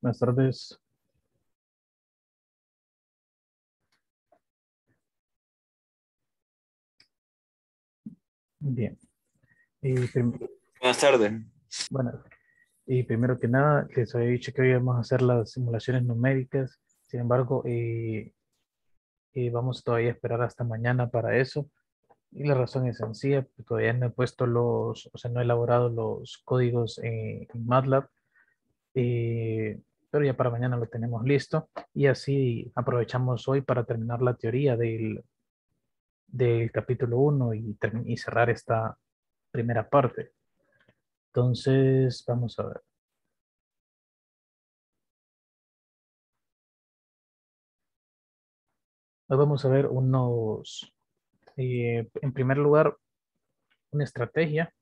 Buenas tardes. Bien. Y, Buenas tardes. bueno, y primero que nada, les había dicho que hoy vamos a hacer las simulaciones numéricas. Sin embargo, vamos todavía a esperar hasta mañana para eso. Y la razón es sencilla, porque todavía no he puesto o sea, no he elaborado los códigos en MATLAB. Pero ya para mañana lo tenemos listo. Y así aprovechamos hoy para terminar la teoría del capítulo uno y cerrar esta primera parte. Entonces, vamos a ver. Hoy vamos a ver en primer lugar, una estrategia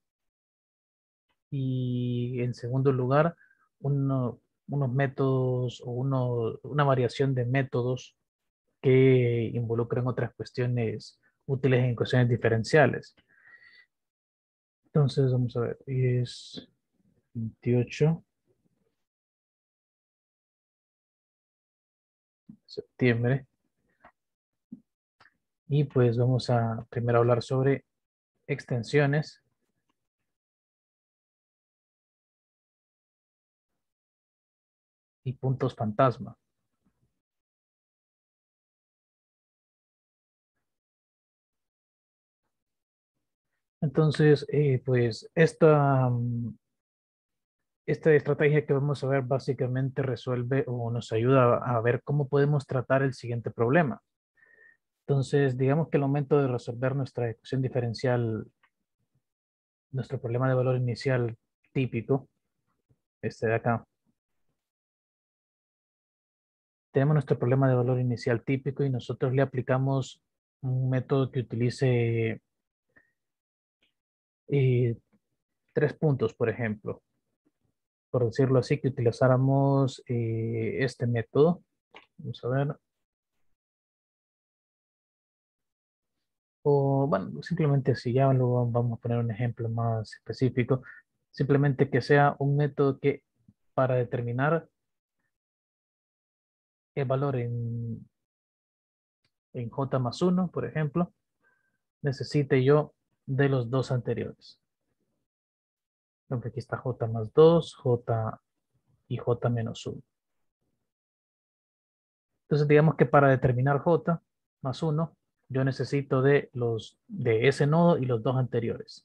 y en segundo lugar, unos métodos o una variación de métodos que involucran otras cuestiones útiles en ecuaciones diferenciales. Entonces, vamos a ver, es 28 de septiembre y pues vamos a primero hablar sobre extensiones y puntos fantasma. Entonces, pues esta estrategia que vamos a ver básicamente resuelve o nos ayuda a ver cómo podemos tratar el siguiente problema. Entonces, digamos que al momento de resolver nuestra ecuación diferencial, nuestro problema de valor inicial típico, este de acá, tenemos nuestro problema de valor inicial típico y nosotros le aplicamos un método que utilice eh, 3 puntos, por ejemplo. Por decirlo así, que utilizáramos este método. Vamos a ver. O bueno, simplemente si ya vamos a poner un ejemplo más específico, simplemente que sea un método que para determinar el valor en j más uno, por ejemplo, necesite yo de los dos anteriores. Aunque aquí está j más 2, j y j menos uno. Entonces digamos que para determinar j más uno, yo necesito de ese nodo y los dos anteriores.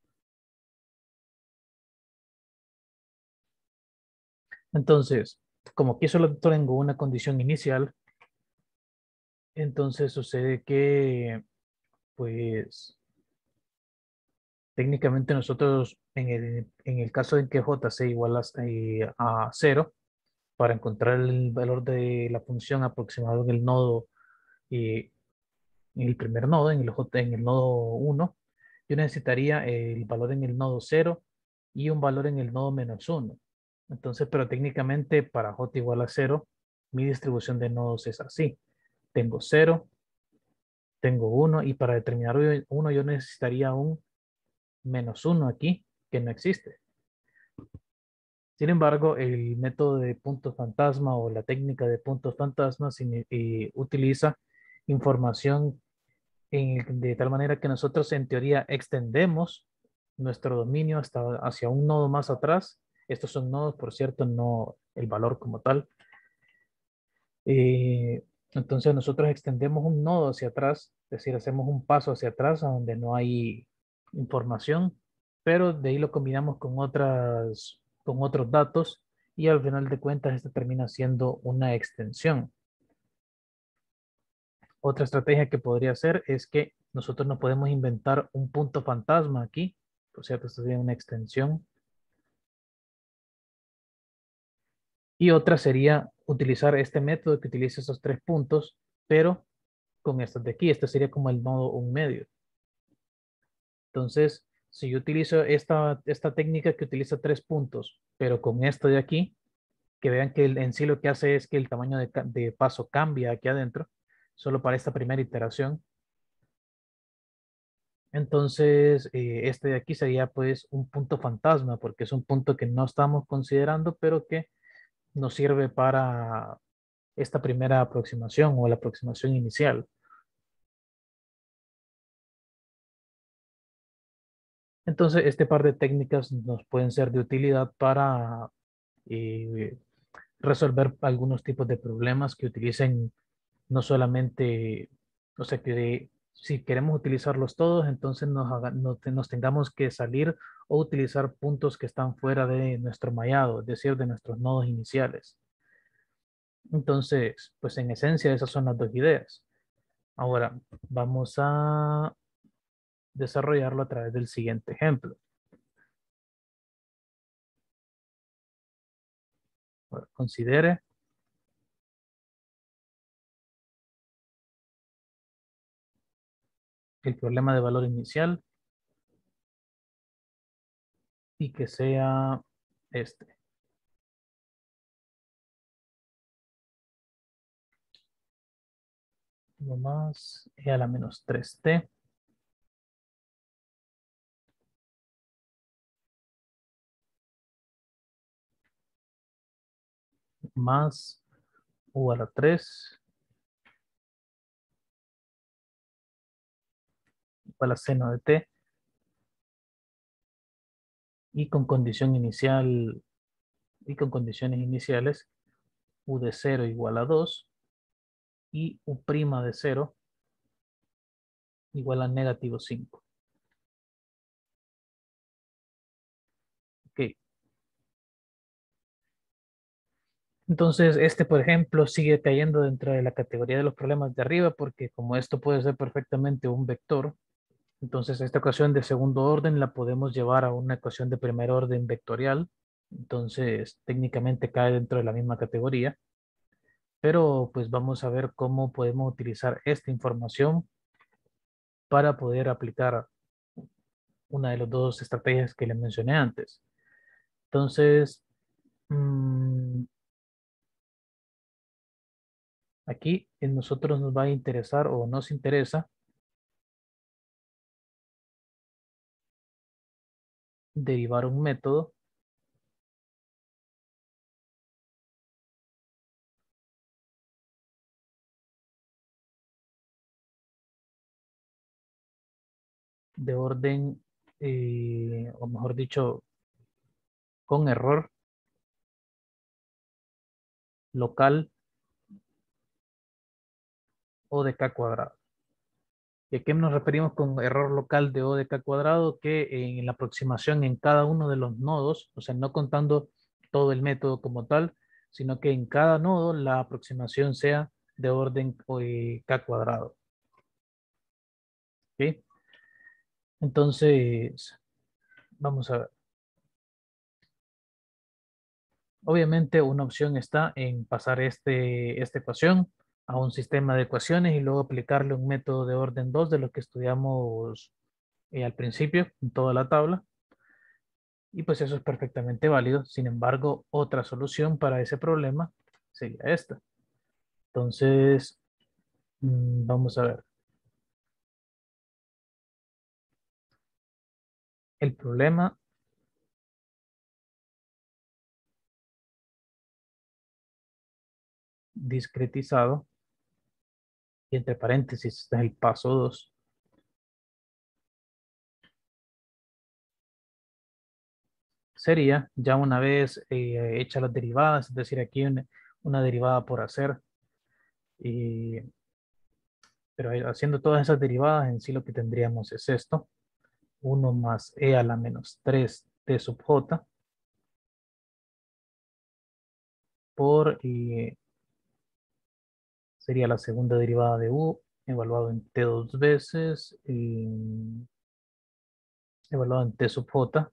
Entonces, como aquí solo tengo una condición inicial, entonces sucede que, pues, técnicamente nosotros, en el caso de que j sea igual a 0, para encontrar el valor de la función aproximado en el nodo, en el primer nodo, en el nodo uno, yo necesitaría el valor en el nodo 0 y un valor en el nodo menos uno. Entonces, pero técnicamente para j igual a 0, mi distribución de nodos es así. Tengo 0, tengo uno y para determinar uno yo necesitaría un menos uno aquí, que no existe. Sin embargo, el método de puntos fantasma o la técnica de puntos fantasma utiliza información de tal manera que nosotros en teoría extendemos nuestro dominio hacia un nodo más atrás. Estos son nodos, por cierto, no el valor como tal. Eh, entonces nosotros extendemos un nodo hacia atrás, es decir, hacemos un paso hacia atrás a donde no hay información, pero de ahí lo combinamos con otros datos y al final de cuentas esto termina siendo una extensión. Otra estrategia que podría hacer es que nosotros no podemos inventar un punto fantasma aquí, por cierto, esto sería una extensión. Y otra sería utilizar este método que utiliza esos 3 puntos, pero con estos de aquí. Este sería como el nodo un medio. Entonces, si yo utilizo esta técnica que utiliza 3 puntos, pero con esto de aquí, que vean que en sí lo que hace es que el tamaño de paso cambia aquí adentro, solo para esta primera iteración. Entonces, este de aquí sería pues un punto fantasma, porque es un punto que no estamos considerando, pero que nos sirve para esta primera aproximación o la aproximación inicial. Entonces, este par de técnicas nos pueden ser de utilidad para eh, resolver algunos tipos de problemas que utilicen no solamente, o sea, que si queremos utilizarlos todos, entonces nos tengamos que salir o utilizar puntos que están fuera de nuestro mallado, es decir, de nuestros nodos iniciales. Entonces, pues en esencia esas son las dos ideas. Ahora, vamos a desarrollarlo a través del siguiente ejemplo. Ahora, considere el problema de valor inicial y que sea este, uno más e a la menos 3t más u a la 3 igual a seno de t y con condición inicial y con condiciones iniciales u de 0 igual a 2 y u' de 0 igual a negativo 5. Ok. Entonces, este, por ejemplo, sigue cayendo dentro de la categoría de los problemas de arriba porque como esto puede ser perfectamente un vector, entonces esta ecuación de segundo orden la podemos llevar a una ecuación de primer orden vectorial. Entonces, técnicamente cae dentro de la misma categoría, pero pues vamos a ver cómo podemos utilizar esta información para poder aplicar una de las dos estrategias que les mencioné antes. Entonces, mm, aquí en nosotros nos va a interesar o nos interesa derivar un método de orden, o mejor dicho, con error local o de k cuadrado. ¿Y a qué nos referimos con error local de O de K cuadrado? Que en la aproximación en cada uno de los nodos, o sea, no contando todo el método como tal, sino que en cada nodo la aproximación sea de orden K cuadrado. ¿Ok? Entonces, vamos a ver. Obviamente una opción está en pasar esta ecuación a un sistema de ecuaciones y luego aplicarle un método de orden 2 de lo que estudiamos al principio en toda la tabla. Y pues eso es perfectamente válido. Sin embargo, otra solución para ese problema sería esta. Entonces, vamos a ver. El problema discretizado, y entre paréntesis está el paso 2, sería ya una vez hechas las derivadas, es decir, aquí una derivada por hacer, y, pero haciendo todas esas derivadas en sí lo que tendríamos es esto, uno más e a la menos 3 t sub j por sería la segunda derivada de u, evaluado en t dos veces, evaluado en t sub j,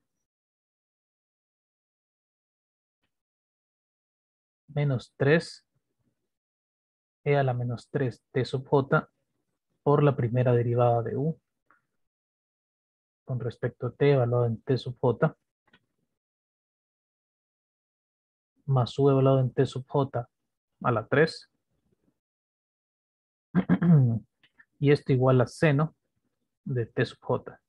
menos 3 e a la menos 3 t sub j por la primera derivada de u con respecto a t evaluado en t sub j, más u evaluado en t sub j a la 3, y esto igual a seno de t sub j.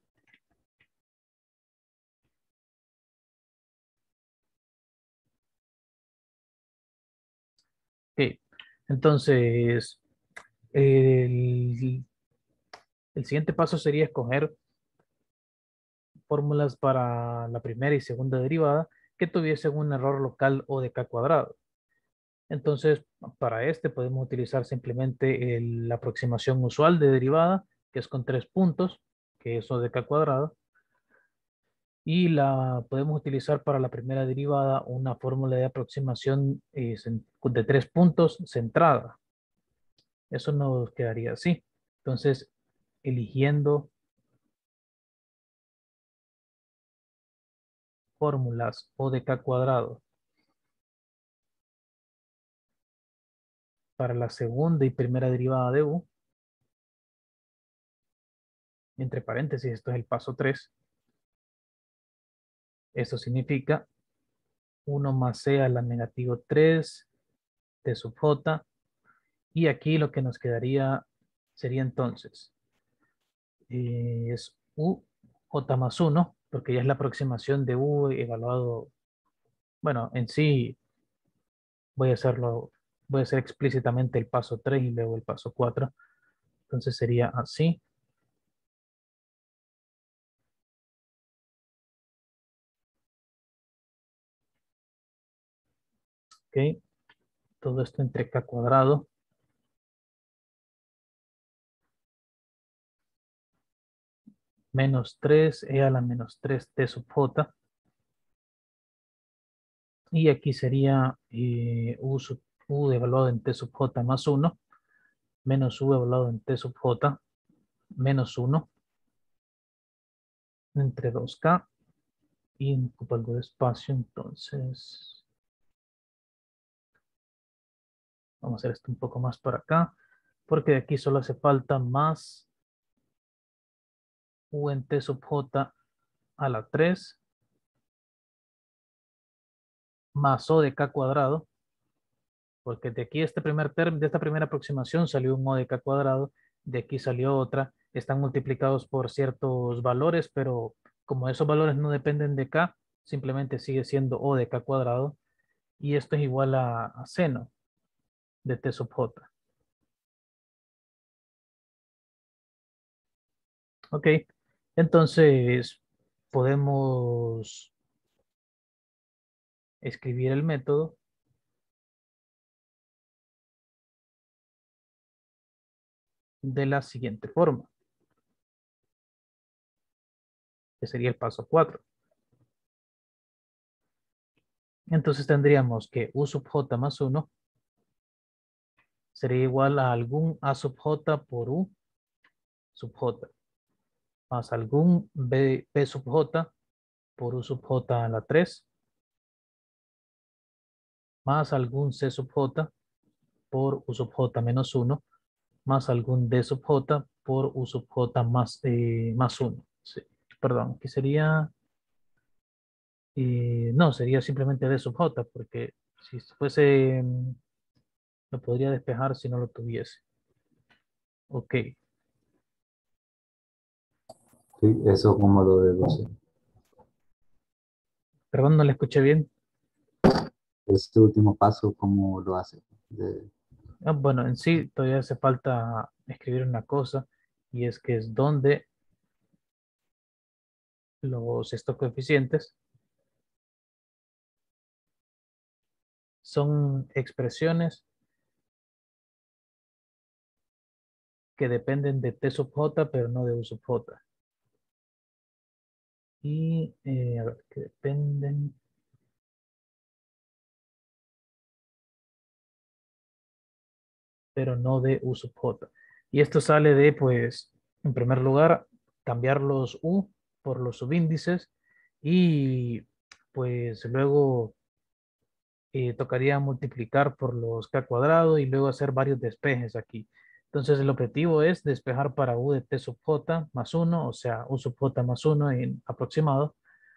Entonces, el, el siguiente paso sería escoger fórmulas para la primera y segunda derivada que tuviesen un error local o de k cuadrado. Entonces, para este podemos utilizar simplemente la aproximación usual de derivada, que es con 3 puntos, que es o de k cuadrado, y la podemos utilizar para la primera derivada una fórmula de aproximación de 3 puntos centrada. Eso nos quedaría así. Entonces, eligiendo fórmulas o de k cuadrado para la segunda y primera derivada de u, entre paréntesis, esto es el paso 3. Eso significa 1 más c a la negativo 3 t sub j. Y aquí lo que nos quedaría sería entonces, es u j más 1, porque ya es la aproximación de u evaluado. Bueno, en sí voy a hacer explícitamente el paso 3 y luego el paso 4. Entonces sería así, ¿ok? Todo esto entre k cuadrado menos 3 e a la menos 3 t sub j. Y aquí sería u evaluado en t sub j más 1 menos u evaluado en t sub j menos 1 entre 2k, y ocupa algo de espacio, entonces vamos a hacer esto un poco más para acá, porque de aquí solo hace falta más u en t sub j a la 3 más o de k cuadrado, porque de aquí este primer término, de esta primera aproximación salió un o de k cuadrado, de aquí salió otra, están multiplicados por ciertos valores, pero como esos valores no dependen de k, simplemente sigue siendo o de k cuadrado, y esto es igual a seno de t sub j. Ok, entonces podemos escribir el método de la siguiente forma, que sería el paso 4. Entonces tendríamos que u sub j más 1 sería igual a algún a sub j por u sub j, más algún b sub j por u sub j a la 3, más algún c sub j por u sub j menos 1, más algún d sub j por u sub j más 1. Sí, perdón, aquí sería, no, sería simplemente d sub j, porque si fuese, lo podría despejar si no lo tuviese. Ok, Sí, eso como lo deduce. perdón, no le escuché bien. Este último paso, ¿cómo lo hace? De, Bueno, en sí todavía hace falta escribir una cosa, y es que es donde estos coeficientes son expresiones que dependen de t sub j, pero no de u sub j. Y a ver, que dependen, pero no de u sub j. Y esto sale de, pues, en primer lugar, cambiar los u por los subíndices, y pues luego tocaría multiplicar por los k cuadrado y luego hacer varios despejes aquí. Entonces el objetivo es despejar para u de t sub j más 1, o sea, u sub j más 1 en aproximado.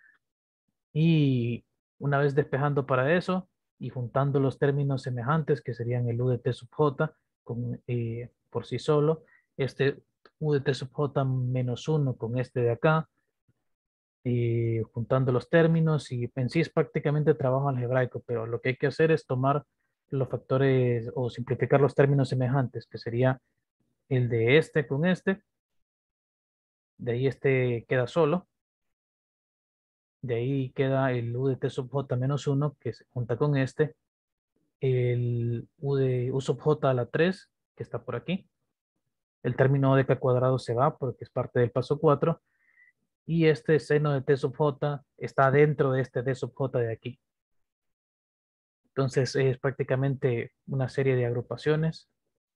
Y una vez despejando para eso y juntando los términos semejantes, que serían el u de t sub j por sí solo, este u de t sub j menos 1 con este de acá, y juntando los términos, y en sí es prácticamente trabajo algebraico, pero lo que hay que hacer es tomar los factores o simplificar los términos semejantes, que sería el de este con este, de ahí este queda solo, de ahí queda el u de t sub j menos uno que se junta con este, el u de u sub j a la 3 que está por aquí, el término de k cuadrado se va porque es parte del paso 4 y este seno de t sub j está dentro de este d sub j de aquí. Entonces es prácticamente una serie de agrupaciones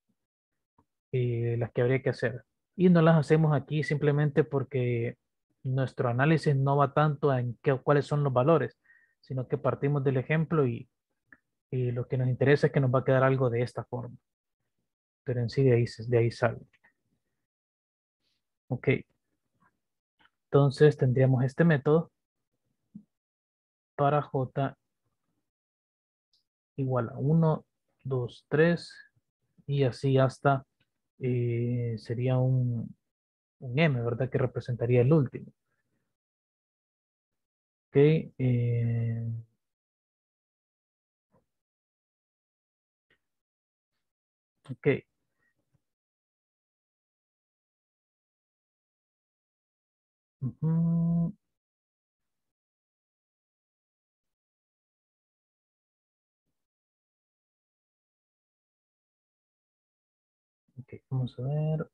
las que habría que hacer. Y no las hacemos aquí simplemente porque nuestro análisis no va tanto en cuáles son los valores, sino que partimos del ejemplo y lo que nos interesa es que nos va a quedar algo de esta forma. Pero en sí de ahí sale. Ok, entonces tendríamos este método para j igual a 1, 2, 3 y así hasta sería un m, ¿verdad? Que representaría el último. Ok, ok. Ujú. Ok, vamos a ver.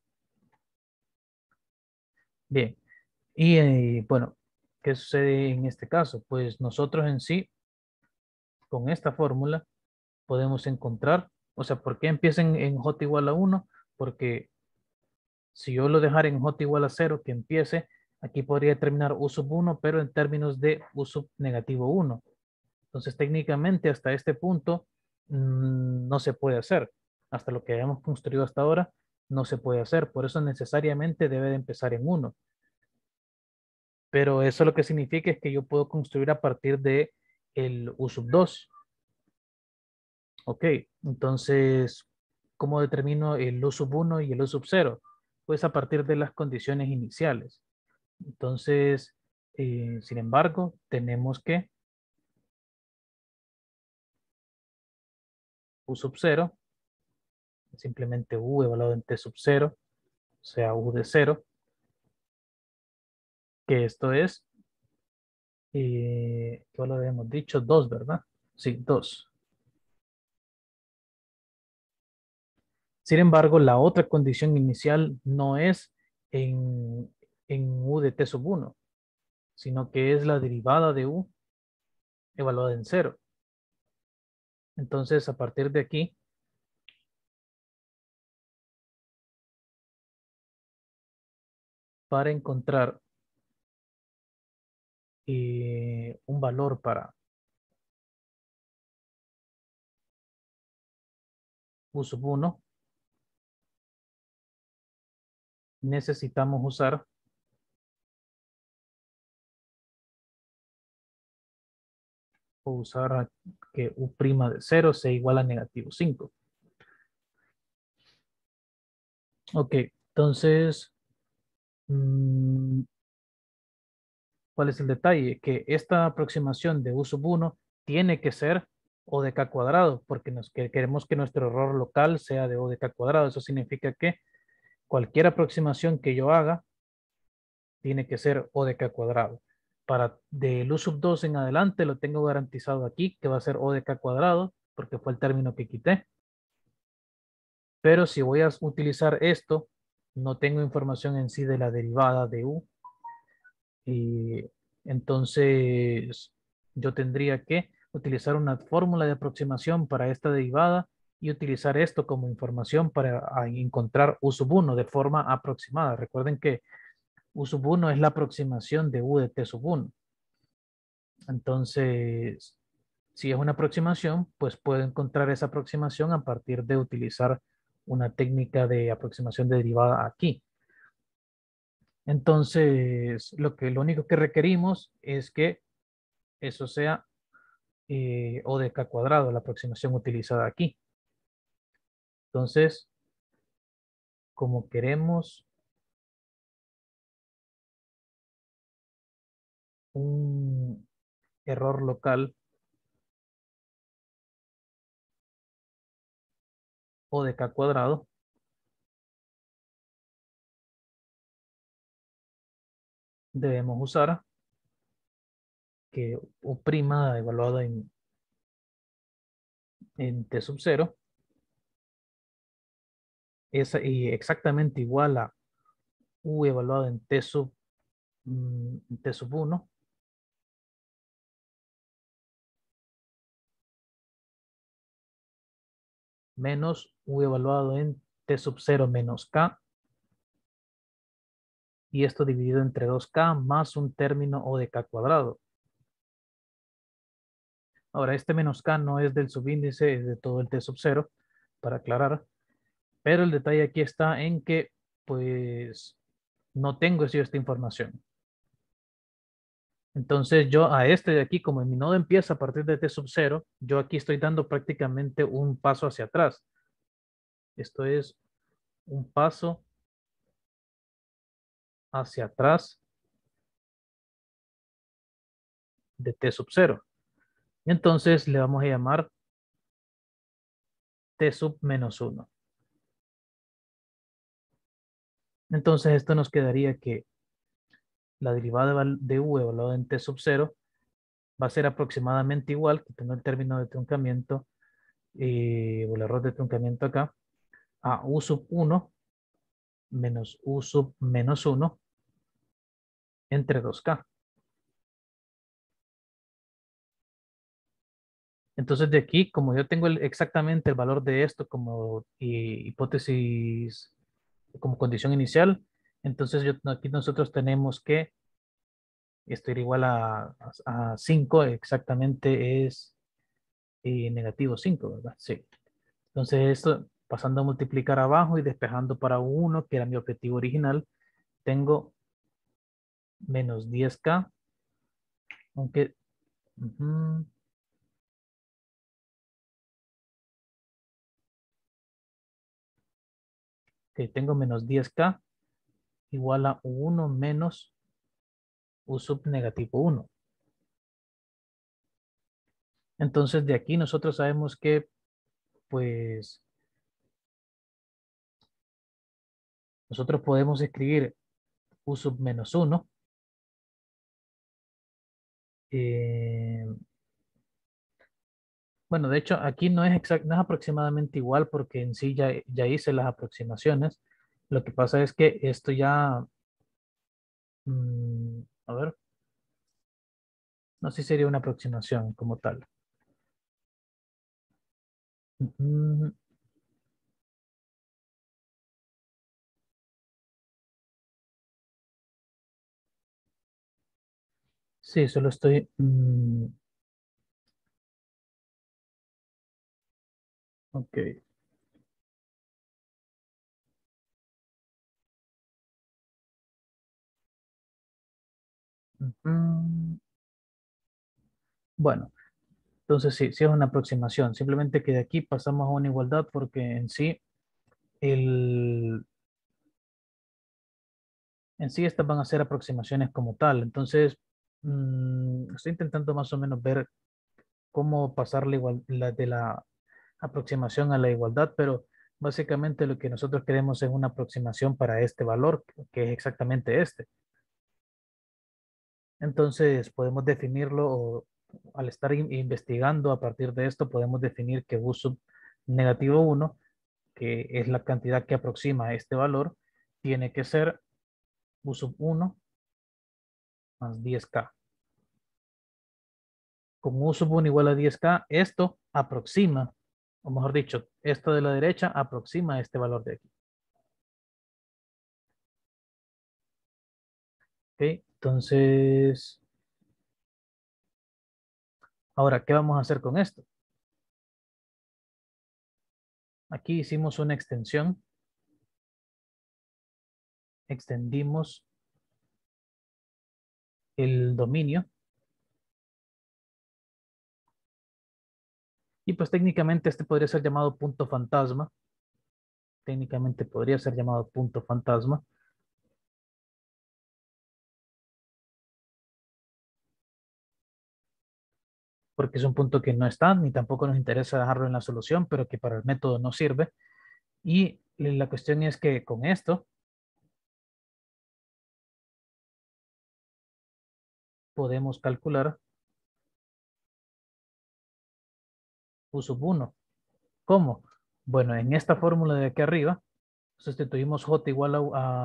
Bien. Y bueno, ¿qué sucede en este caso? Pues nosotros en sí, con esta fórmula, podemos encontrar, o sea, ¿por qué empieza en j igual a 1? Porque si yo lo dejara en j igual a 0, que empiece, aquí podría terminar u sub 1, pero en términos de u sub negativo 1. Entonces, técnicamente, hasta este punto, no se puede hacer. Hasta lo que hayamos construido hasta ahora, no se puede hacer. Por eso necesariamente debe de empezar en 1. Pero eso lo que significa es que yo puedo construir a partir de el U sub 2. Ok, entonces, ¿cómo determino el U sub 1 y el U sub 0? Pues a partir de las condiciones iniciales. Entonces, sin embargo, tenemos que U sub 0, simplemente U evaluado en T sub 0, o sea, U de 0, que esto es, ¿qué lo habíamos dicho? 2, ¿verdad? Sí, 2. Sin embargo, la otra condición inicial no es en, en u de t sub 1, sino que es la derivada de u evaluada en cero. Entonces, a partir de aquí, para encontrar un valor para u sub 1, necesitamos usar que u' de 0 sea igual a negativo 5. Ok, entonces, mm, ¿cuál es el detalle? Que esta aproximación de U sub 1 tiene que ser O de K cuadrado, porque queremos que nuestro error local sea de O de K cuadrado. Eso significa que cualquier aproximación que yo haga tiene que ser O de K cuadrado. Para del U sub 2 en adelante lo tengo garantizado aquí, que va a ser O de K cuadrado, porque fue el término que quité. Pero si voy a utilizar esto, no tengo información en sí de la derivada de U, y entonces yo tendría que utilizar una fórmula de aproximación para esta derivada y utilizar esto como información para encontrar U sub 1 de forma aproximada. Recuerden que U sub 1 es la aproximación de U de T sub 1. Entonces, si es una aproximación, pues puedo encontrar esa aproximación a partir de utilizar una técnica de aproximación de derivada aquí. Entonces, lo único que requerimos es que eso sea O de K cuadrado, la aproximación utilizada aquí. Entonces, como queremos un error local o de k cuadrado debemos usar que o' evaluada en t sub 0 es exactamente igual a u evaluado en t sub 1 menos u evaluado en t sub 0 menos k, y esto dividido entre 2k más un término o de k cuadrado. Ahora, este menos k no es del subíndice, es de todo el t sub 0, para aclarar, pero el detalle aquí está en que, pues, no tengo yo esta información. Entonces yo a este de aquí, como mi nodo empieza a partir de t sub 0, yo aquí estoy dando prácticamente un paso hacia atrás. Esto es un paso hacia atrás de t sub 0. Entonces le vamos a llamar t sub menos 1. Entonces esto nos quedaría que la derivada de u evaluada en t sub 0 va a ser aproximadamente igual, quitando el término de truncamiento o el error de truncamiento acá, a u sub 1 menos u sub menos 1 entre 2k. Entonces de aquí, como yo tengo exactamente el valor de esto como hipótesis, como condición inicial, entonces aquí nosotros tenemos que esto era igual a 5, exactamente es negativo 5, ¿verdad? Sí. Entonces esto, pasando a multiplicar abajo y despejando para 1, que era mi objetivo original, tengo menos 10k, aunque... ujú, ok, tengo menos 10k igual a 1 menos u sub negativo 1. Entonces de aquí nosotros sabemos que pues nosotros podemos escribir u sub menos 1. eh, bueno, de hecho aquí no es no es aproximadamente igual porque en sí ya hice las aproximaciones. Lo que pasa es que esto ya, a ver, no sé si sería una aproximación como tal. Mm, sí, solo estoy... ok. Mm, bueno, entonces sí, sí es una aproximación. Simplemente que de aquí pasamos a una igualdad porque en sí el, en sí estas van a ser aproximaciones como tal. Entonces, estoy intentando más o menos ver cómo pasar de la aproximación a la igualdad, pero básicamente lo que nosotros queremos es una aproximación para este valor, que es exactamente este. Entonces, podemos definirlo, o al estar investigando a partir de esto, podemos definir que u sub negativo 1, que es la cantidad que aproxima a este valor, tiene que ser u sub 1 más 10k. Con u sub 1 igual a 10k, esto aproxima, o mejor dicho, esto de la derecha aproxima a este valor de aquí. ¿Ok? Entonces, ahora, ¿qué vamos a hacer con esto? Aquí hicimos una extensión, extendimos el dominio y pues técnicamente este podría ser llamado punto fantasma. Técnicamente podría ser llamado punto fantasma porque es un punto que no está, ni tampoco nos interesa dejarlo en la solución, pero que para el método no sirve. Y la cuestión es que con esto podemos calcular U sub 1. ¿Cómo? Bueno, en esta fórmula de aquí arriba sustituimos J igual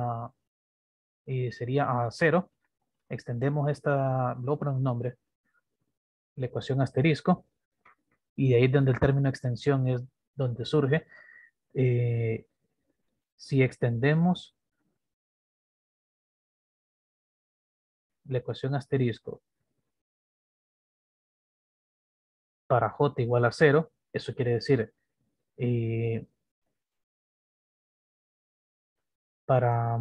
sería a 0. Extendemos esta, luego ponemos un nombre, la ecuación asterisco, y de ahí donde el término extensión es donde surge. Si extendemos la ecuación asterisco para J igual a 0, eso quiere decir eh, para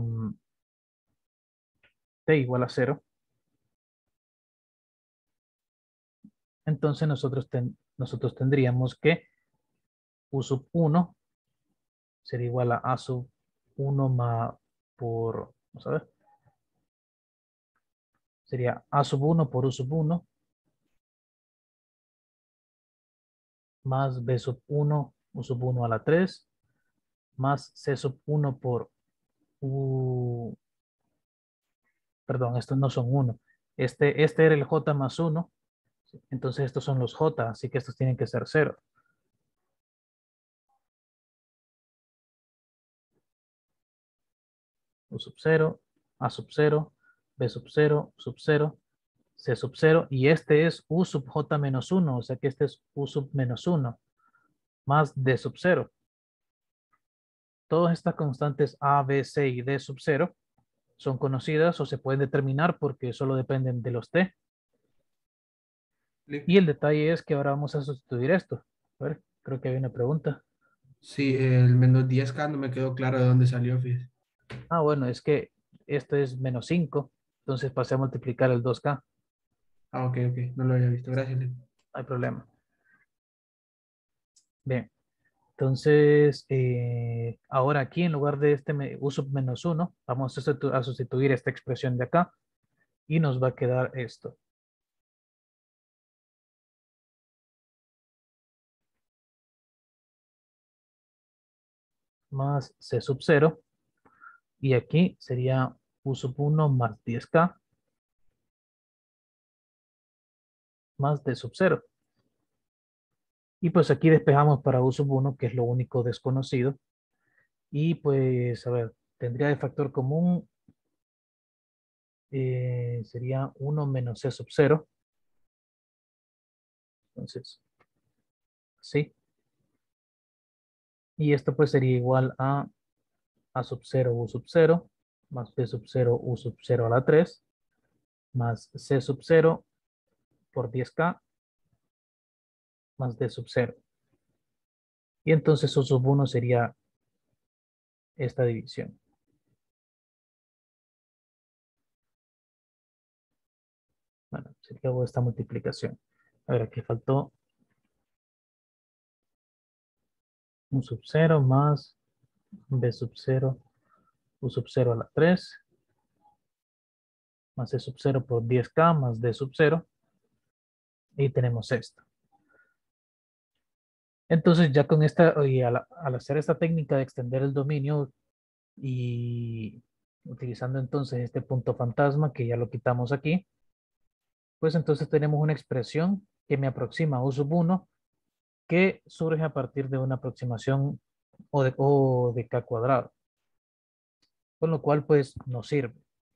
T igual a 0, entonces nosotros tendríamos que U sub 1 sería igual a sub 1 más por, vamos a ver, sería A sub 1 por U sub 1 más B sub 1, U sub 1 a la 3, más C sub 1 por U, perdón, estos no son 1. Este era el J más 1, entonces estos son los J, así que estos tienen que ser 0. U sub 0, A sub 0, B sub 0, sub 0, C sub 0, y este es U sub J menos 1, o sea que este es U sub menos 1, más D sub 0. Todas estas constantes A, B, C y D sub 0 son conocidas o se pueden determinar porque solo dependen de los T. Y el detalle es que ahora vamos a sustituir esto. A ver, creo que hay una pregunta. Sí, el menos 10K no me quedó claro de dónde salió, fíjese. Ah, bueno, es que esto es menos 5, entonces pasé a multiplicar el 2K. Ah, ok, ok, no lo había visto. Gracias, Len. No hay problema. Bien, entonces ahora aquí en lugar de este U sub menos 1, vamos a sustituir esta expresión de acá y nos va a quedar esto. Más C sub 0. Y aquí sería U sub 1 más 10K más D sub 0. Y pues aquí despejamos para U sub 1, que es lo único desconocido. Y pues, a ver, tendría de factor común, sería 1 menos C sub 0. Entonces, sí. Y esto pues sería igual A sub 0 U sub 0 más B sub 0 U sub 0 a la 3 más C sub 0 por 10K más D sub 0. Y entonces U sub 1 sería esta división. Bueno, se acabó esta multiplicación. A ver, aquí faltó un sub 0 más B sub 0, U sub 0 a la 3, más C sub 0 por 10K más D sub 0. Y tenemos esto. Entonces ya con esta, y al hacer esta técnica de extender el dominio y utilizando entonces este punto fantasma que ya lo quitamos aquí, pues entonces tenemos una expresión que me aproxima a U sub 1 que surge a partir de una aproximación O de K cuadrado, con lo cual pues nos sirve.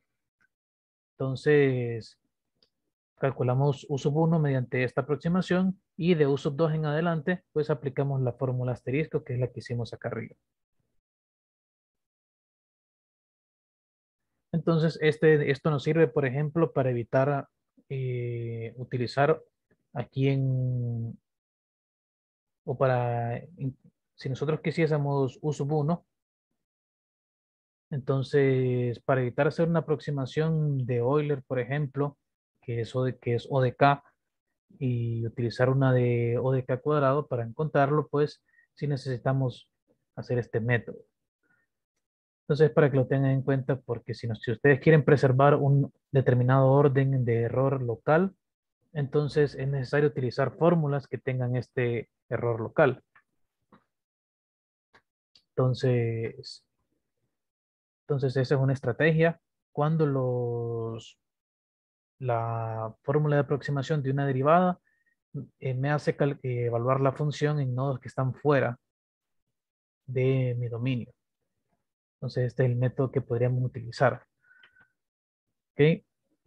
Entonces calculamos U sub 1 mediante esta aproximación y de U sub 2 en adelante pues aplicamos la fórmula asterisco que es la que hicimos acá arriba. Entonces esto nos sirve por ejemplo para evitar utilizar aquí o para, si nosotros quisiésemos U sub 1, entonces para evitar hacer una aproximación de Euler, por ejemplo, que es O de K, y utilizar una de O de K cuadrado para encontrarlo, pues sí necesitamos hacer este método. Entonces, para que lo tengan en cuenta, porque si ustedes quieren preservar un determinado orden de error local, entonces es necesario utilizar fórmulas que tengan este error local. Entonces esa es una estrategia. Cuando la fórmula de aproximación de una derivada me hace evaluar la función en nodos que están fuera de mi dominio. Entonces este es el método que podríamos utilizar. ¿Ok?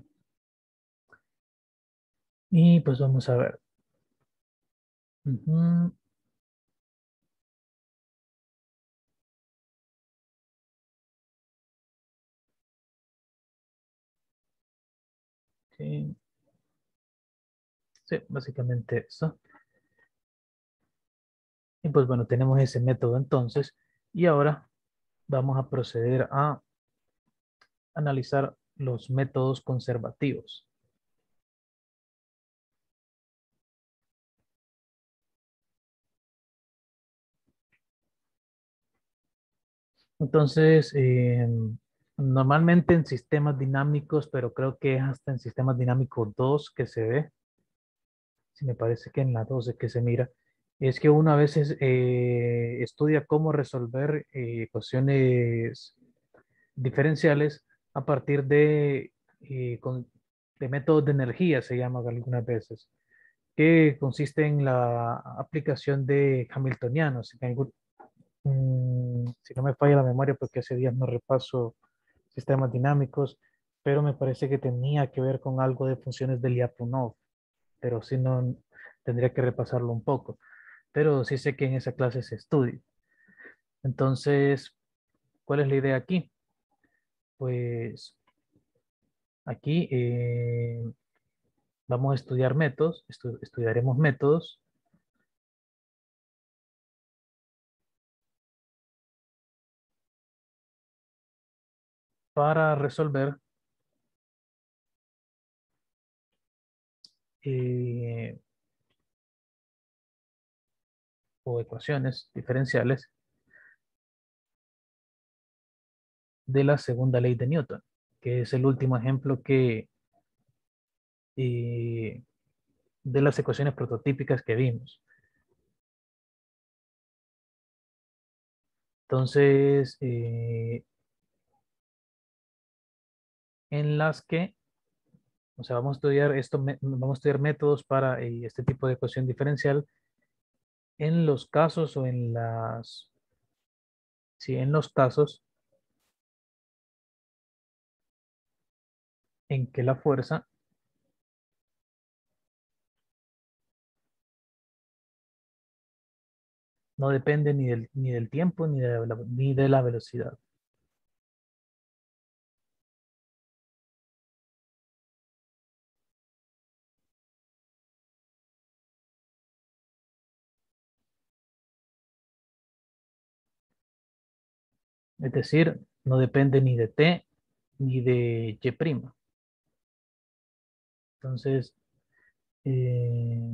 Y pues vamos a ver. Ujú. Ok. Sí, básicamente eso. Y pues bueno, tenemos ese método entonces. Y ahora vamos a proceder a analizar los métodos conservativos. Entonces, normalmente en sistemas dinámicos, pero creo que es hasta en sistemas dinámicos 2 que se ve, si me parece que en la 12 que se mira, es que uno a veces estudia cómo resolver ecuaciones diferenciales a partir de métodos de energía, se llama algunas veces, que consiste en la aplicación de hamiltonianos. Si no me falla la memoria, porque hace días no repaso sistemas dinámicos, pero me parece que tenía que ver con algo de funciones de Lyapunov, pero si no, tendría que repasarlo un poco. Pero sí sé que en esa clase se estudia. Entonces, ¿cuál es la idea aquí? Pues aquí vamos a estudiar métodos, estudiaremos métodos para resolver eh, o ecuaciones diferenciales de la segunda ley de Newton, que es el último ejemplo eh, de las ecuaciones prototípicas que vimos. Entonces, en las que, o sea, vamos a estudiar vamos a estudiar métodos para este tipo de ecuación diferencial en los casos o sí, en los casos en que la fuerza no depende ni del tiempo ni de la velocidad. Es decir, no depende ni de t ni de y'. Entonces, eh,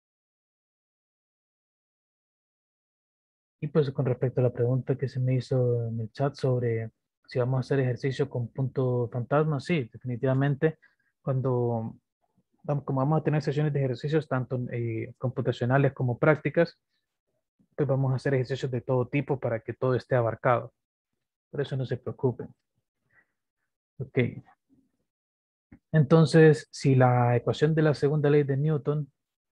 y pues con respecto a la pregunta que se me hizo en el chat sobre si vamos a hacer ejercicio con punto fantasma, sí, definitivamente, cuando como vamos a tener sesiones de ejercicios tanto computacionales como prácticas, pues vamos a hacer ejercicios de todo tipo para que todo esté abarcado. Por eso no se preocupen. Ok. Entonces, si la ecuación de la segunda ley de Newton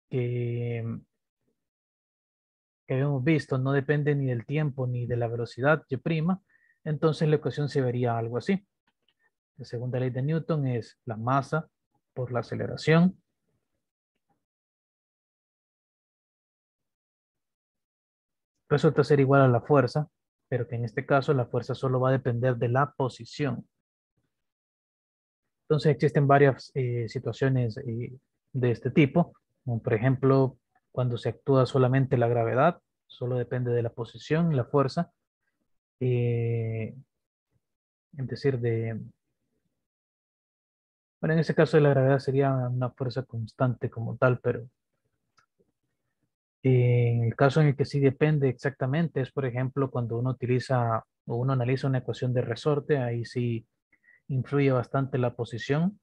que habíamos visto no depende ni del tiempo ni de la velocidad y', entonces la ecuación se vería algo así. La segunda ley de Newton es la masa por la aceleración resulta ser igual a la fuerza, pero que en este caso la fuerza solo va a depender de la posición. Entonces existen varias situaciones de este tipo, como por ejemplo cuando se actúa solamente la gravedad, solo depende de la posición y la fuerza, es decir, bueno, en ese caso de la gravedad sería una fuerza constante como tal, pero en el caso en el que sí depende exactamente es, por ejemplo, cuando uno utiliza o uno analiza una ecuación de resorte, ahí sí influye bastante la posición.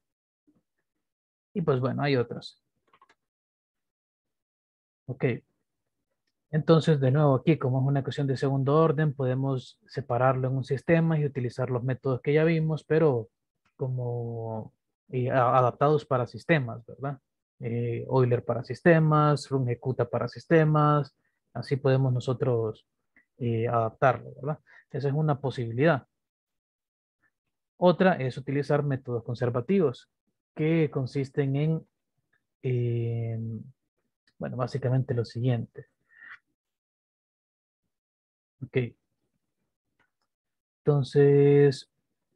Y pues bueno, hay otras. Ok, Entonces, de nuevo, aquí, como es una ecuación de segundo orden, podemos separarlo en un sistema y utilizar los métodos que ya vimos, pero como adaptados para sistemas, ¿verdad? Euler para sistemas, Runge-Kutta para sistemas, así podemos nosotros adaptarlo, ¿verdad? Esa es una posibilidad. Otra es utilizar métodos conservativos, que consisten en, bueno, básicamente lo siguiente. Ok, entonces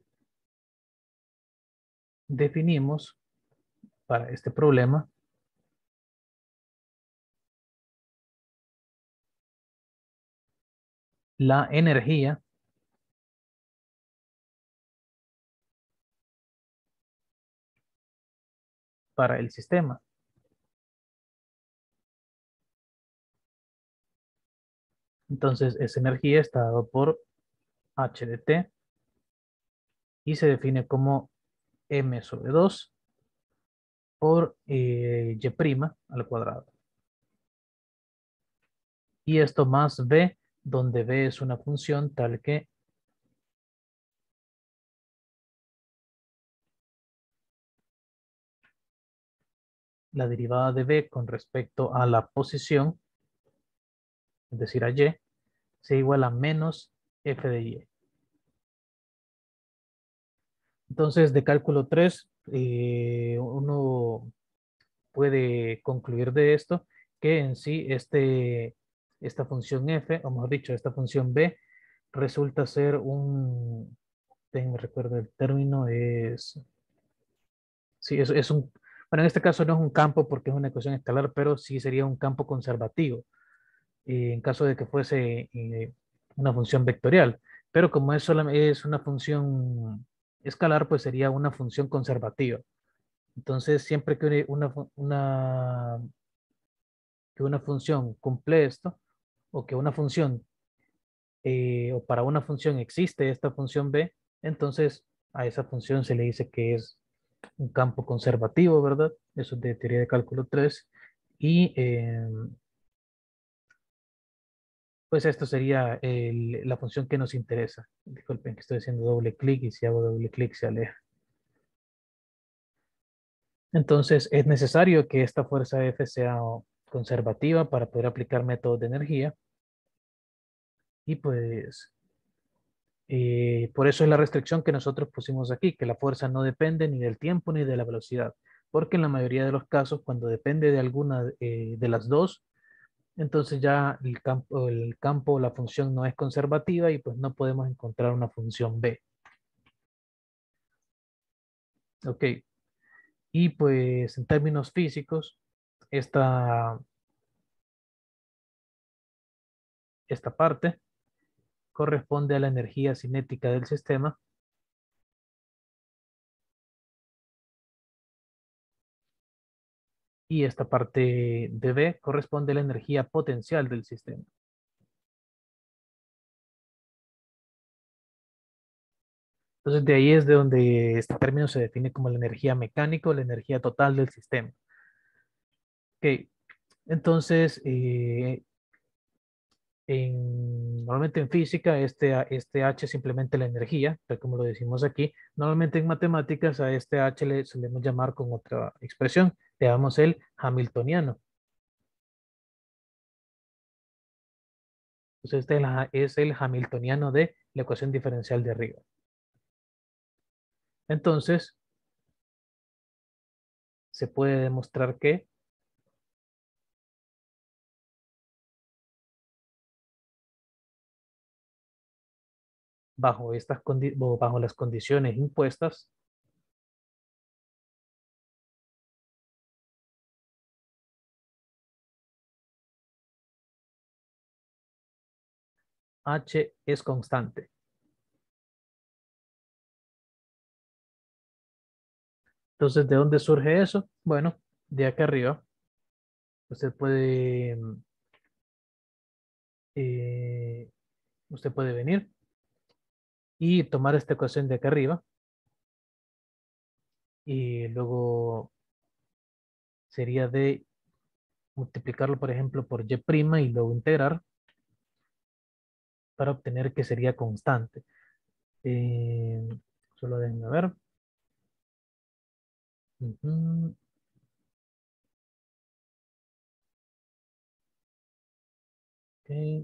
definimos para este problema la energía para el sistema. Entonces, esa energía está dado por H de T y se define como M sobre 2 por Y' al cuadrado. Y esto más B, donde B es una función tal que la derivada de B con respecto a la posición, es decir, a Y, sea igual a menos F de Y. Entonces, de cálculo 3, uno puede concluir de esto que en sí esta función f, o mejor dicho, esta función b, resulta ser me recuerdo el término, sí, es un, bueno, en este caso no es un campo porque es una ecuación escalar, pero sí sería un campo conservativo, en caso de que fuese una función vectorial. Pero como es una función escalar, pues sería una función conservativa. Entonces, siempre que una función cumple esto, o que una función, o para una función existe esta función B, entonces a esa función se le dice que es un campo conservativo, ¿verdad? Eso es de teoría de cálculo 3. Y pues esto sería la función que nos interesa. Disculpen que estoy haciendo doble clic y si hago doble clic se aleja. Entonces es necesario que esta fuerza F sea conservativa para poder aplicar métodos de energía. Y pues por eso es la restricción que nosotros pusimos aquí, que la fuerza no depende ni del tiempo ni de la velocidad, porque en la mayoría de los casos, cuando depende de alguna de las dos, entonces ya el campo, la función no es conservativa y pues no podemos encontrar una función B. Ok, y pues en términos físicos, esta parte corresponde a la energía cinética del sistema y esta parte de B corresponde a la energía potencial del sistema. Entonces de ahí es de donde este término se define como la energía mecánica o la energía total del sistema. Ok, entonces normalmente en física este H es simplemente la energía, tal como lo decimos aquí. Normalmente en matemáticas a este H le solemos llamar con otra expresión, le llamamos el hamiltoniano. Entonces este es el hamiltoniano de la ecuación diferencial de arriba. Entonces se puede demostrar que bajo las condiciones impuestas, H es constante. Entonces, ¿de dónde surge eso? Bueno, de acá arriba, usted puede, eh, usted puede venir y tomar esta ecuación de acá arriba y luego sería de multiplicarlo, por ejemplo, por y' y luego integrar para obtener que sería constante. Eh, Solo déjenme ver. Ujú, ok,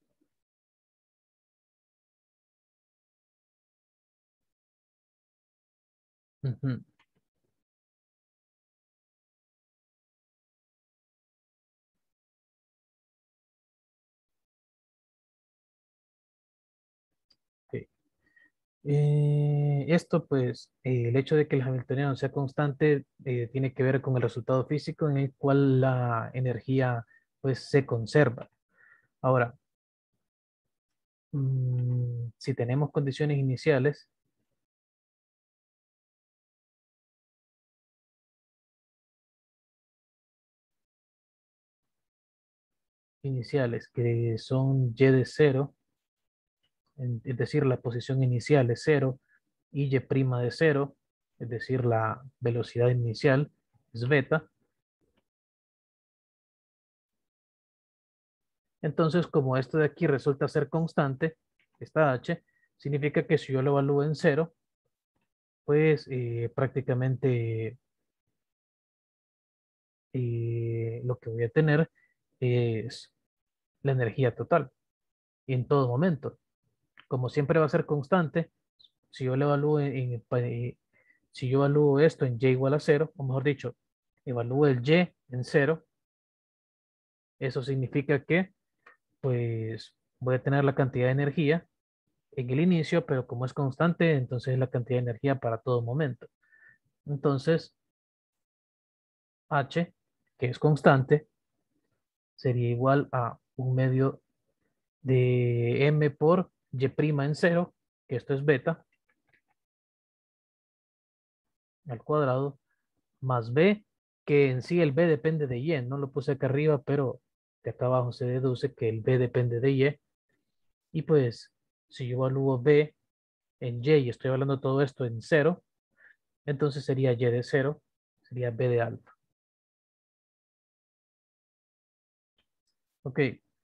ujú, ok. Esto, pues, el hecho de que el Hamiltoniano sea constante tiene que ver con el resultado físico en el cual la energía, pues, se conserva. Ahora, si tenemos condiciones iniciales que son y de cero, es decir, la posición inicial es cero, y y' de cero, es decir, la velocidad inicial es beta. Entonces, como esto de aquí resulta ser constante, esta h, significa que si yo lo evalúo en cero, pues prácticamente lo que voy a tener es la energía total en todo momento. Como siempre va a ser constante, si yo lo evalúo si yo evalúo esto en y igual a cero, o mejor dicho, evalúo el y en cero, eso significa que pues voy a tener la cantidad de energía en el inicio, pero como es constante, entonces es la cantidad de energía para todo momento. Entonces, H, que es constante, sería igual a un medio de m por y' en cero, que esto es beta, al cuadrado, más b, que en sí el b depende de y, no lo puse acá arriba, pero de acá abajo se deduce que el b depende de y pues si yo evalúo b en y estoy hablando todo esto en cero, entonces sería y de cero, sería b de alfa. Ok,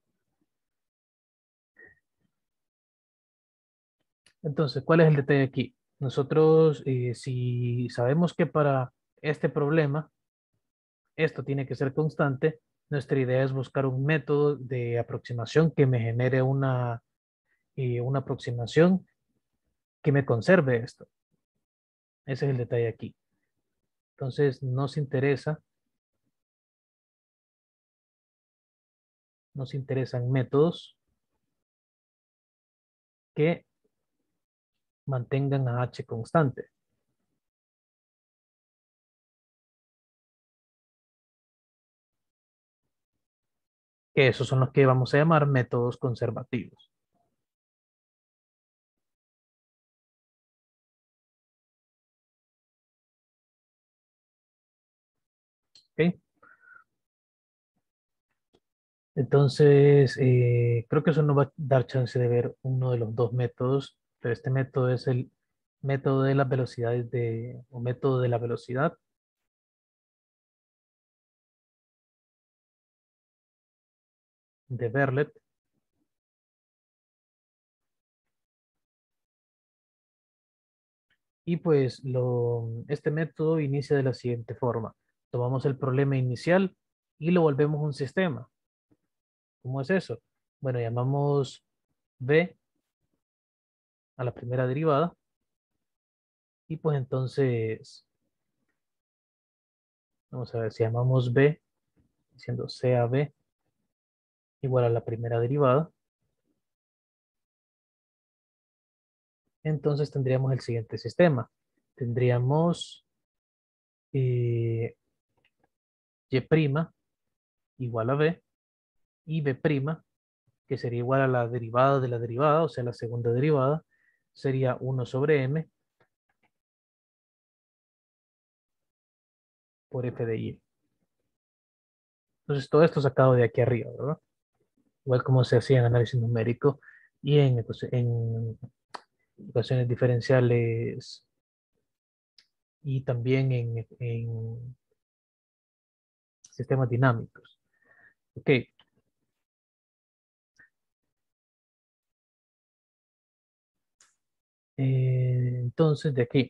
entonces, ¿cuál es el detalle aquí? Nosotros, si sabemos que para este problema, esto tiene que ser constante, nuestra idea es buscar un método de aproximación que me genere una aproximación que me conserve esto. Ese es el detalle aquí. Entonces, nos interesan métodos que mantengan a H constante, que esos son los que vamos a llamar métodos conservativos. ¿Ok? Entonces, creo que eso nos va a dar chance de ver uno de los dos métodos, pero este método es el método de las velocidades o método de la velocidad de Verlet. Y pues este método inicia de la siguiente forma. Tomamos el problema inicial y lo volvemos un sistema. ¿Cómo es eso? Bueno, llamamos B a la primera derivada y pues entonces, vamos a ver si llamamos B, diciendo C a B igual a la primera derivada. Entonces tendríamos el siguiente sistema. Tendríamos y' igual a B y B', que sería igual a la derivada de la derivada, o sea, la segunda derivada, sería 1 sobre m por f de y. Entonces todo esto sacado de aquí arriba, ¿verdad? Igual como se hacía en análisis numérico y en ecuaciones diferenciales y también en sistemas dinámicos. Ok. Entonces, de aquí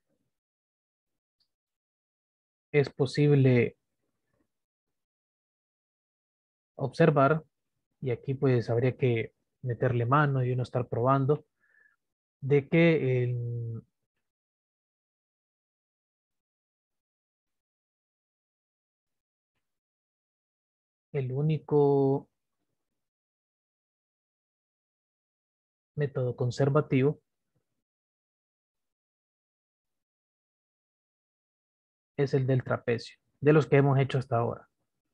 es posible observar, y aquí pues habría que meterle mano y uno estar probando, de que el único método conservativo es el del trapecio, de los que hemos hecho hasta ahora.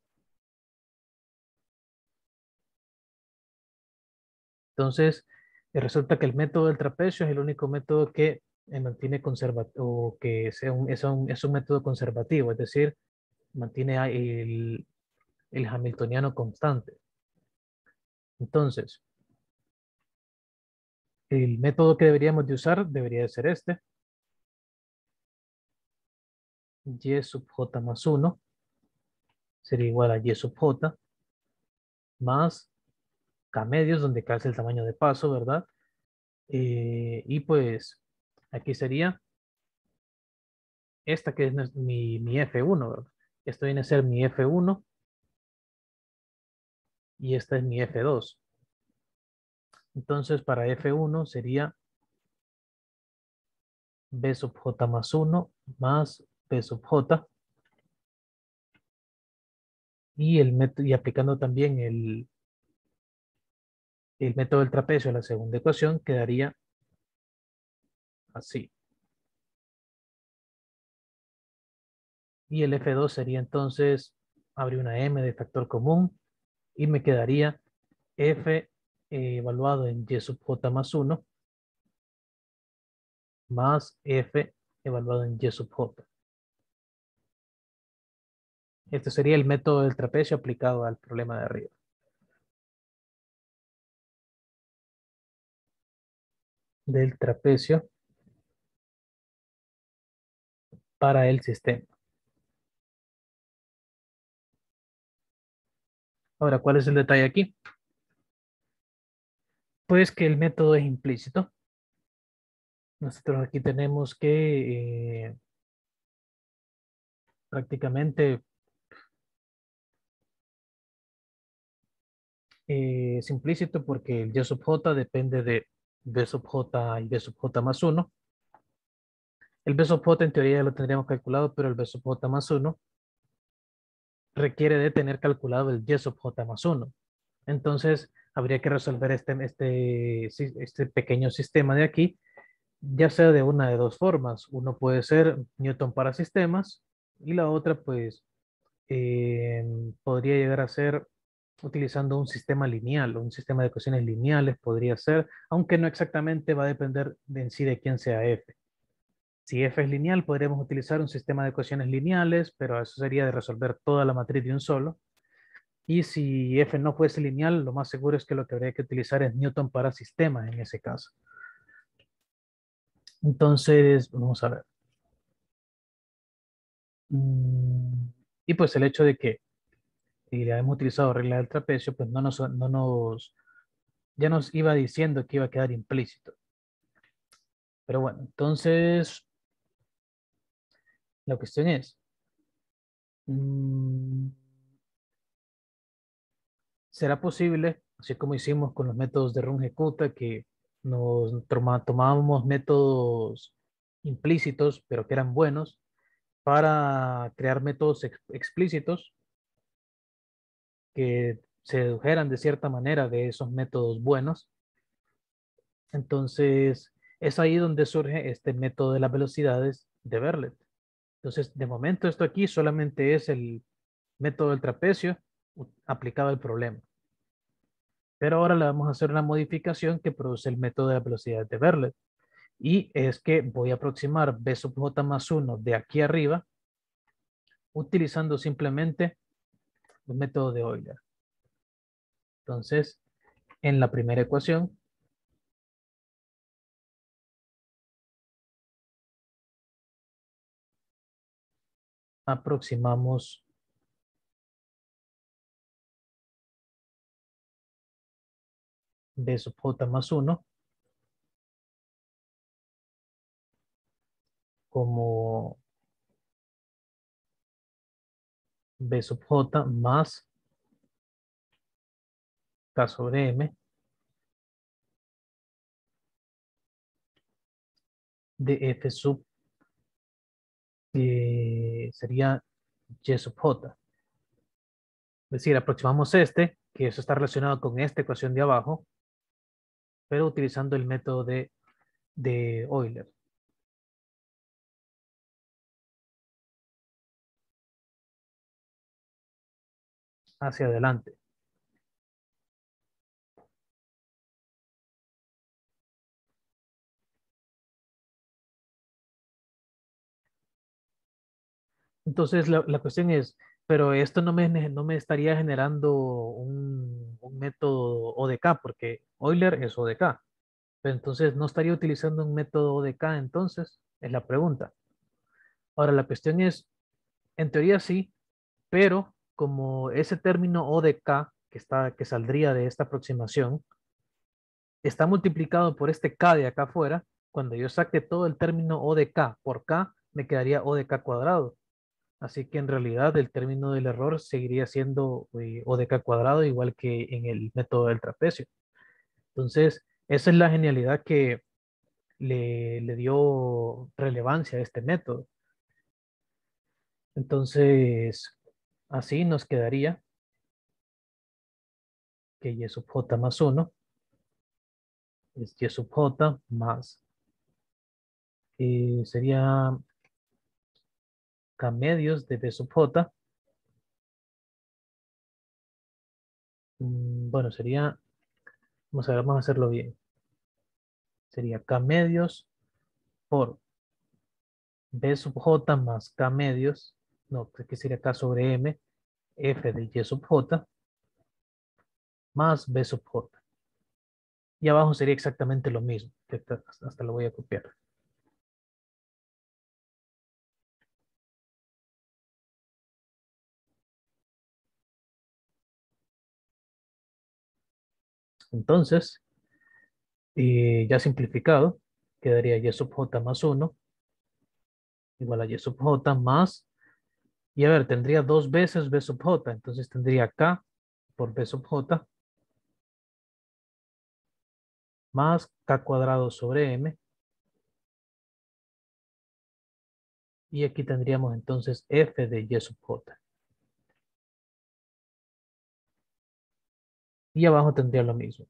Entonces, resulta que el método del trapecio es el único método que mantiene conservativo, o que es un método conservativo, es decir, mantiene el hamiltoniano constante. Entonces, el método que deberíamos de usar debería de ser este, y sub j más 1 sería igual a y sub j más k medios, donde k es el tamaño de paso, ¿verdad? Y pues aquí sería esta que es mi F1, ¿verdad? Esto viene a ser mi F1 y esta es mi F2. Entonces para F1 sería B sub j más 1 más B sub j, y, y aplicando también el método del trapecio a la segunda ecuación quedaría así. Y el F2 sería entonces, abrir una M de factor común y me quedaría F evaluado en Y sub j más 1 más F evaluado en Y sub j. Este sería el método del trapecio aplicado al problema de arriba. Del trapecio para el sistema. Ahora, ¿cuál es el detalle aquí? Pues que el método es implícito. Nosotros aquí tenemos que prácticamente es implícito porque el Y sub j depende de B sub j y B sub j más 1. El B sub j en teoría ya lo tendríamos calculado, pero el B sub j más 1 requiere de tener calculado el Y sub j más 1. Entonces, habría que resolver este pequeño sistema de aquí, ya sea de una de dos formas. Uno puede ser Newton para sistemas y la otra, pues, eh, podría llegar a ser utilizando un sistema lineal, un sistema de ecuaciones lineales podría ser, aunque no exactamente va a depender de en sí de quién sea f. Si f es lineal, podríamos utilizar un sistema de ecuaciones lineales, pero eso sería de resolver toda la matriz de un solo. Y si f no fuese lineal, lo más seguro es que lo que habría que utilizar es Newton para sistemas en ese caso. Entonces, vamos a ver. Mm, Y pues el hecho de que ya hemos utilizado regla del trapecio, pues ya nos iba diciendo que iba a quedar implícito. Pero bueno, entonces la cuestión es, mm, ¿será posible, así como hicimos con los métodos de Runge-Kutta, que tomábamos métodos implícitos, pero que eran buenos, para crear métodos explícitos que se dedujeran de cierta manera de esos métodos buenos? Entonces, es ahí donde surge este método de las velocidades de Verlet. Entonces, de momento esto aquí solamente es el método del trapecio aplicado al problema. Pero ahora le vamos a hacer una modificación que produce el método de la velocidad de Verlet. Y es que voy a aproximar B sub j más 1 de aquí arriba utilizando simplemente el método de Euler. Entonces, en la primera ecuación, aproximamos B sub j más 1 como B sub j más K sobre M de F sub sería Y sub j. Es decir, aproximamos este, que eso está relacionado con esta ecuación de abajo, pero utilizando el método de Euler. Hacia adelante. Entonces, la cuestión es, pero esto no me estaría generando un método ODK, porque Euler es ODK. Pero entonces, ¿no estaría utilizando un método ODK entonces? Es la pregunta. Ahora, la cuestión es, en teoría sí, pero como ese término ODK que saldría de esta aproximación está multiplicado por este K de acá afuera, cuando yo saque todo el término ODK por K, me quedaría ODK cuadrado. Así que en realidad el término del error seguiría siendo ODK cuadrado, igual que en el método del trapecio. Entonces, esa es la genialidad que le dio relevancia a este método. Entonces, así nos quedaría que y sub j más 1 es y sub j más, sería k medios de b sub j. Bueno, sería, vamos a hacerlo bien. Sería k medios por b sub j más k medios, no, que sería k sobre m, f de y sub j más b sub j. Y abajo sería exactamente lo mismo, que hasta lo voy a copiar. Entonces, ya simplificado, quedaría y sub j más 1 igual a y sub j más, y a ver, tendría dos veces b sub j, entonces tendría k por b sub j más k cuadrado sobre m, y aquí tendríamos entonces f de y sub j. Y abajo tendría lo mismo.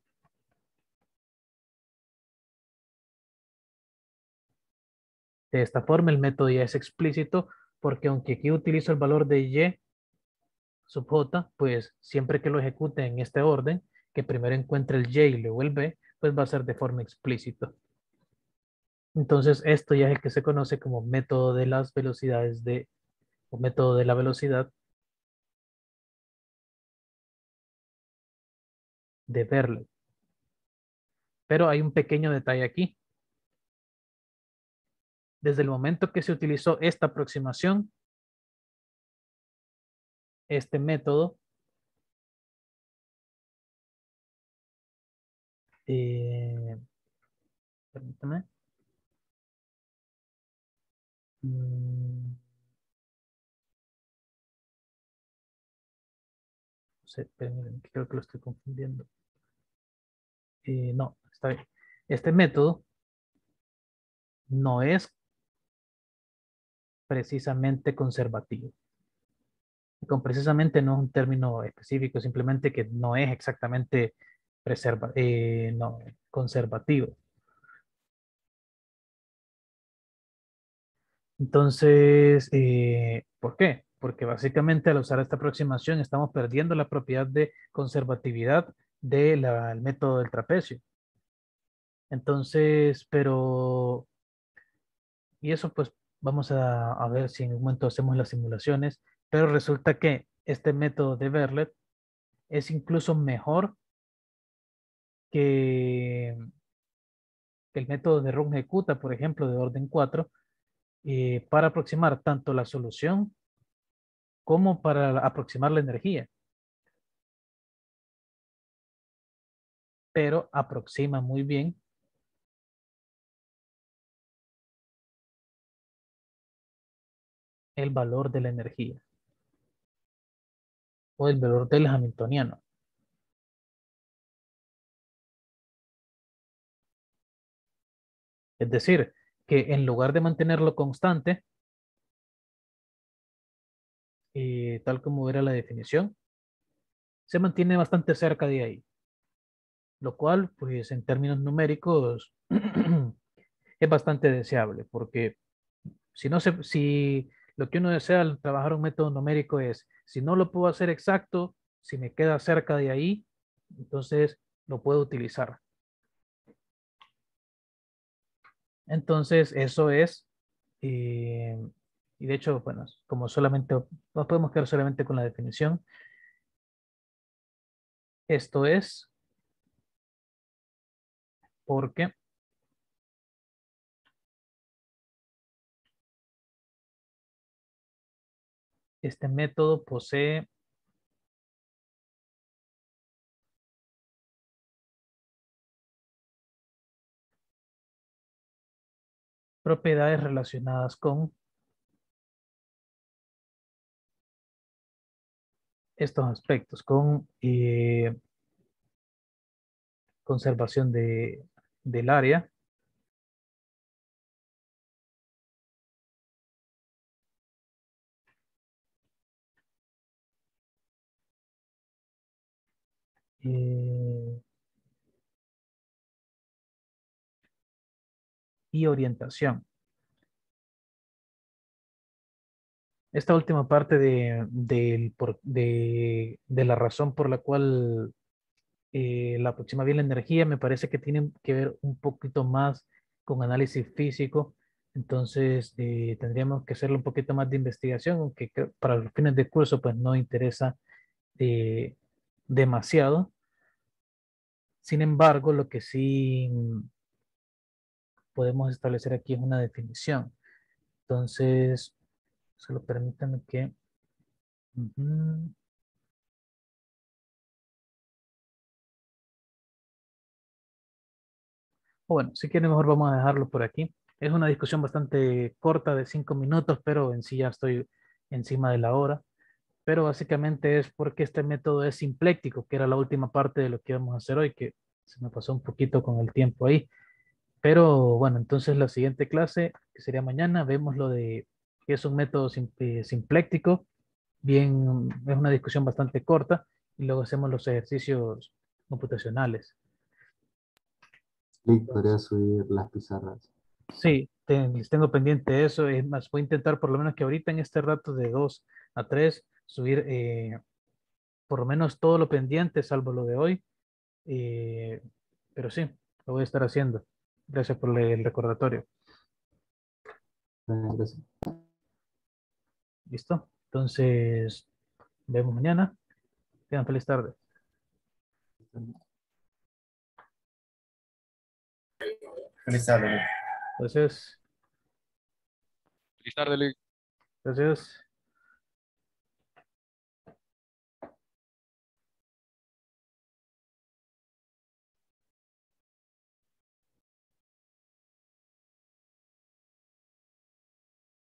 De esta forma el método ya es explícito, porque aunque aquí utilizo el valor de y sub j, pues siempre que lo ejecute en este orden, que primero encuentre el y y luego el b, pues va a ser de forma explícita. Entonces esto ya es el que se conoce como método de las velocidades o método de la velocidad de Verlet. Pero hay un pequeño detalle aquí. Desde el momento que se utilizó esta aproximación, este método, eh, permítame, mm, no sé, creo que lo estoy confundiendo. No, está bien. Este método no es precisamente conservativo. Con precisamente no es un término específico, simplemente que no es exactamente no, conservativo. Entonces, ¿por qué? Porque básicamente al usar esta aproximación estamos perdiendo la propiedad de conservatividad del método del trapecio. Entonces, y eso pues vamos a ver si en un momento hacemos las simulaciones, pero resulta que este método de Verlet es incluso mejor que el método de Runge-Kutta, por ejemplo, de orden 4, para aproximar tanto la solución como para aproximar la energía. pero aproxima muy bien el valor de la energía o el valor del hamiltoniano. Es decir, que en lugar de mantenerlo constante, tal como era la definición, se mantiene bastante cerca de ahí, lo cual, pues en términos numéricos, es bastante deseable, porque si lo que uno desea al trabajar un método numérico es, si no lo puedo hacer exacto, si me queda cerca de ahí, entonces lo puedo utilizar. Entonces, eso es, eh, y de hecho, bueno, como solamente, no podemos quedar solamente con la definición, esto es porque este método posee propiedades relacionadas con estos aspectos, con conservación del área, eh, y orientación. Esta última parte de la razón por la cual la aproxima bien la energía me parece que tiene que ver un poquito más con análisis físico. Entonces tendríamos que hacerle un poquito más de investigación, aunque para los fines de curso pues no interesa eh, demasiado. Sin embargo, lo que sí podemos establecer aquí es una definición. Entonces, solo permítanme que... Ujú. Bueno, si quieren mejor vamos a dejarlo por aquí. Es una discusión bastante corta de 5 minutos, pero en sí ya estoy encima de la hora. Pero básicamente es porque este método es simpléctico, que era la última parte de lo que íbamos a hacer hoy, que se me pasó un poquito con el tiempo ahí. Pero bueno, entonces la siguiente clase, que sería mañana, vemos lo de que es un método simpléctico. Bien, es una discusión bastante corta y luego hacemos los ejercicios computacionales. Sí, podría subir las pizarras. Sí, les tengo pendiente eso. Es más, voy a intentar por lo menos que ahorita en este rato de 2 a 3 subir por lo menos todo lo pendiente, salvo lo de hoy. Eh, pero sí, lo voy a estar haciendo. Gracias por el recordatorio. Gracias. ¿Listo? Entonces, vemos mañana. Tengan feliz tarde. Feliz tarde. Gracias. Feliz tarde, Luis. Gracias.